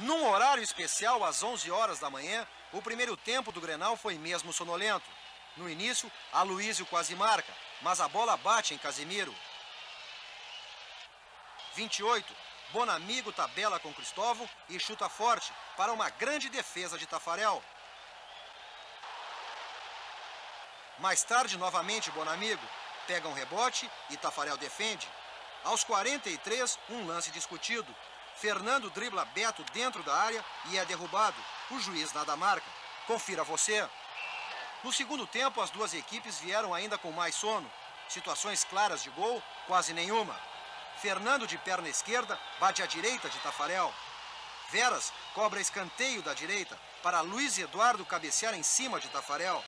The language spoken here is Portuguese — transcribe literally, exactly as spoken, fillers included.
Num horário especial, às onze horas da manhã, o primeiro tempo do Grenal foi mesmo sonolento. No início, Aloísio quase marca, mas a bola bate em Casimiro. vinte e oito, Bonamigo tabela com Cristóvão e chuta forte para uma grande defesa de Tafarel. Mais tarde, novamente, Bonamigo pega um rebote e Tafarel defende. Aos quarenta e três, um lance discutido. Fernando dribla Beto dentro da área e é derrubado. O juiz nada marca. Confira você. No segundo tempo, as duas equipes vieram ainda com mais sono. Situações claras de gol, quase nenhuma. Fernando, de perna esquerda, bate à direita de Tafarel. Veras cobra escanteio da direita para Luiz Eduardo cabecear em cima de Tafarel.